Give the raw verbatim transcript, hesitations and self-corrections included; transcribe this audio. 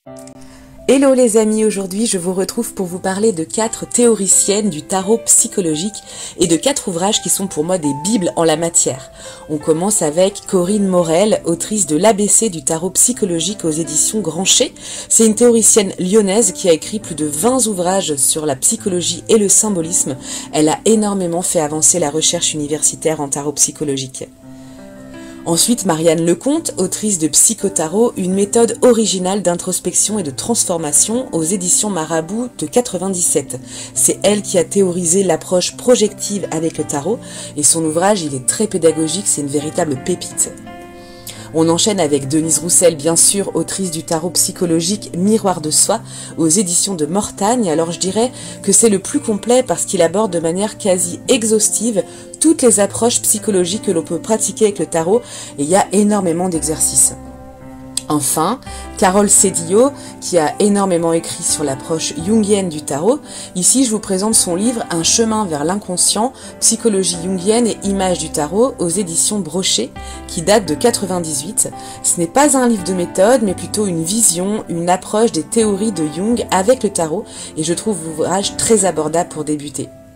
Hello les amis, aujourd'hui je vous retrouve pour vous parler de quatre théoriciennes du tarot psychologique et de quatre ouvrages qui sont pour moi des bibles en la matière. On commence avec Corinne Morel, autrice de l'A B C du tarot psychologique aux éditions Grancher. C'est une théoricienne lyonnaise qui a écrit plus de vingt ouvrages sur la psychologie et le symbolisme. Elle a énormément fait avancer la recherche universitaire en tarot psychologique. Ensuite, Marianne Lecomte, autrice de Psychotarot, une méthode originale d'introspection et de transformation aux éditions Marabout de quatre-vingt-dix-sept. C'est elle qui a théorisé l'approche projective avec le tarot et son ouvrage, il est très pédagogique, c'est une véritable pépite. On enchaîne avec Denise Roussel, bien sûr, autrice du tarot psychologique Miroir de soi, aux éditions de Mortagne. Alors je dirais que c'est le plus complet parce qu'il aborde de manière quasi exhaustive toutes les approches psychologiques que l'on peut pratiquer avec le tarot, et il y a énormément d'exercices. Enfin, Carole Cédillo, qui a énormément écrit sur l'approche jungienne du tarot. Ici, je vous présente son livre « Un chemin vers l'inconscient, psychologie jungienne et images du tarot » aux éditions Brochet, qui date de quatre-vingt-dix-huit. Ce n'est pas un livre de méthode, mais plutôt une vision, une approche des théories de Jung avec le tarot, et je trouve l'ouvrage très abordable pour débuter.